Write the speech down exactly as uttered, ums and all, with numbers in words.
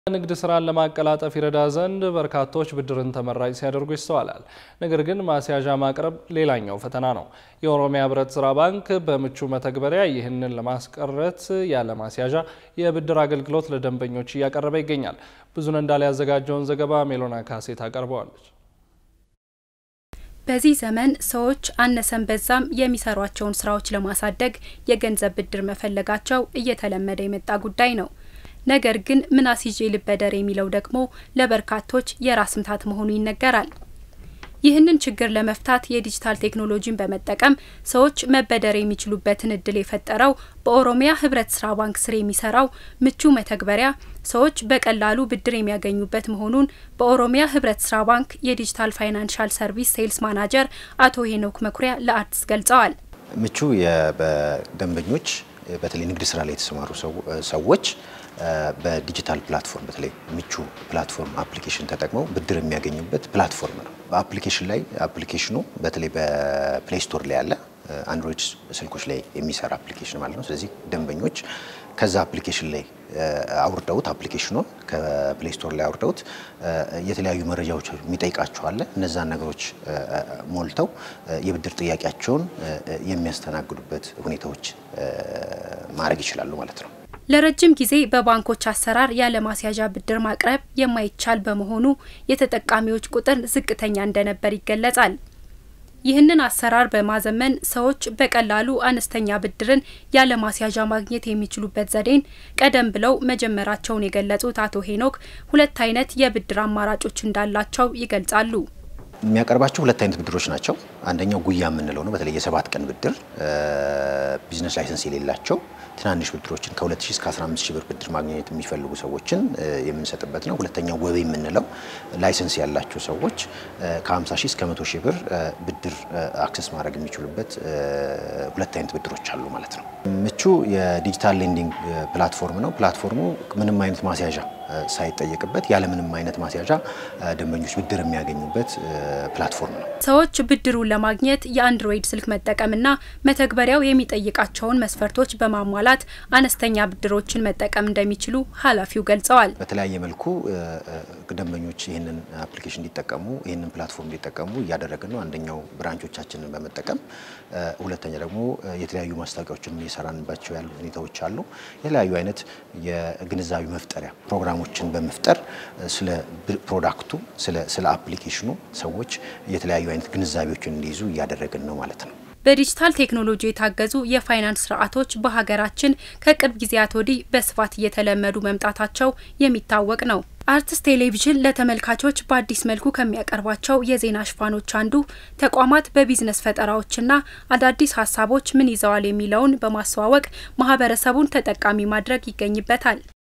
ንግድ ስራን ለማቀላጠፍ ይረዳ ዘንድ በርካቶች ብድርን ተመራጭ ሲያደርጉ ይስተዋላል። ነገር ግን ማስያዣ ማቅረብ ሌላኛው ፈተና ነው። የኦሮሚያ ህብረት ስራ ባንክ በምቹ መተግበሪያ ይህንን ለማስቀረት ያለ ማስያዣ የብድር አገልግሎት ለደንበኞች እያቀረበ ይገኛል። ብዙን እንዳለ ያዘጋጀውን ዘገባ ሜሎና ካሴ ታቀርበዋለች። በዚህ ዘመን ሰዎች አነሰን በዛም የሚሰሯቸውን ስራዎች ለማሳደግ የገንዘብ ብድር መፈለጋቸው እየተለመደ የመጣ ጉዳይ ነው። ነገር ግን ምን አስይዤ ልበደር የሚለው ደግሞ ለበርካቶች የራስ ምታት መሆኑ ይነገራል። ይህንን ችግር ለመፍታት የዲጂታል ቴክኖሎጂን በመጠቀም ሰዎች መበደር የሚችሉበትን እድል የፈጠረው በኦሮሚያ ህብረት ስራ ባንክ ስር የሚሰራው ምቹ መተግበሪያ ሰዎች በቀላሉ ብድር የሚያገኙበት መሆኑን በኦሮሚያ ህብረት ስራ ባንክ የዲጂታል ፋይናንሻል ሰርቪስ ሴልስ ማናጀር አቶ ሄኖክ መኩሪያ ለአርትስ ገልጸዋል። ምቹ የደንበኞች በተለይ ንግድ ስራ ላይ የተሰማሩ ሰዎች በዲጂታል ፕላትፎርም በተለይ ምቹ ፕላትፎርም አፕሊኬሽን ተጠቅመው ብድር የሚያገኙበት ፕላትፎርም ነው። በአፕሊኬሽን ላይ አፕሊኬሽኑ በተለይ በፕሌይ ስቶር ላይ ያለ አንድሮይድ ስልኮች ላይ የሚሰራ አፕሊኬሽን ማለት ነው። ስለዚህ ደንበኞች ከዛ አፕሊኬሽን ላይ አውርደውት አፕሊኬሽኑን ከፕሌይ ስቶር ላይ አውርደውት የተለያዩ መረጃዎች የሚጠይቃቸው አለ። እነዛን ነገሮች ሞልተው የብድር ጥያቄያቸውን የሚያስተናግዱበት ሁኔታዎች ማድረግ ይችላሉ ማለት ነው። ለረጅም ጊዜ በባንኮች አሰራር ያለ ማስያዣ ብድር ማቅረብ የማይቻል በመሆኑ የተጠቃሚዎች ቁጥር ዝቅተኛ እንደነበር ይገለጻል። ይህንን አሰራር በማዘመን ሰዎች በቀላሉ አነስተኛ ብድርን ያለ ማስያዣ ማግኘት የሚችሉበት ዘዴን ቀደም ብለው መጀመራቸውን የገለጹት አቶ ሄኖክ ሁለት አይነት የብድር አማራጮች እንዳላቸው ይገልጻሉ። የሚያቀርባቸው ሁለት አይነት ብድሮች ናቸው። አንደኛው ጉያ የምንለው ነው። በተለይ የሰባት ቀን ብድር ቢዝነስ ላይሰንስ የሌላቸው ትናንሽ ብድሮችን ከሁለት ሺህ እስከ አስራ አምስት ሺህ ብር ብድር ማግኘት የሚፈልጉ ሰዎችን የምንሰጥበት ነው። ሁለተኛው ወቤ የምንለው ላይሰንስ ያላቸው ሰዎች ከ50 ሺህ እስከ መቶ ሺህ ብር ብድር አክሰስ ማድረግ የሚችሉበት ሁለት አይነት ብድሮች አሉ ማለት ነው። ምቹ የዲጂታል ሌንዲንግ ፕላትፎርም ነው። ፕላትፎርሙ ምንም አይነት ማስያዣ ሳይጠየቅበት ያለ ምንም አይነት ማስያዣ ደንበኞች ብድር የሚያገኙበት ፕላትፎርም ነው። ሰዎች ብድሩን ለማግኘት የአንድሮይድ ስልክ መጠቀምና መተግበሪያው የሚጠይቃቸውን መስፈርቶች በማሟላት አነስተኛ ብድሮችን መጠቀም እንደሚችሉ ኃላፊው ገልጸዋል። በተለያየ መልኩ ደንበኞች ይህንን አፕሊኬሽን እንዲጠቀሙ ይህንን ፕላትፎርም እንዲጠቀሙ እያደረግን ነው። አንደኛው ብራንቾቻችንን በመጠቀም ሁለተኛ ደግሞ የተለያዩ ማስታወቂያዎችን እየሰራንባቸው ያሉ ሁኔታዎች አሉ። የተለያዩ አይነት የግንዛቤ መፍጠሪያ ፕሮግራሞችን በመፍጠር ስለ ፕሮዳክቱ ስለ ስለ አፕሊኬሽኑ ሰዎች የተለያዩ አይነት ግንዛቤዎችን እንዲይዙ እያደረግን ነው ማለት ነው። በዲጂታል ቴክኖሎጂ የታገዙ የፋይናንስ ስርዓቶች በሀገራችን ከቅርብ ጊዜያት ወዲህ በስፋት እየተለመዱ መምጣታቸው የሚታወቅ ነው። አርትስ ቴሌቪዥን ለተመልካቾች በአዲስ መልኩ ከሚያቀርባቸው የዜና ሽፋኖች አንዱ ተቋማት በቢዝነስ ፈጠራዎችና አዳዲስ ሀሳቦች ምን ይዘዋል የሚለውን በማስተዋወቅ ማህበረሰቡን ተጠቃሚ ማድረግ ይገኝበታል።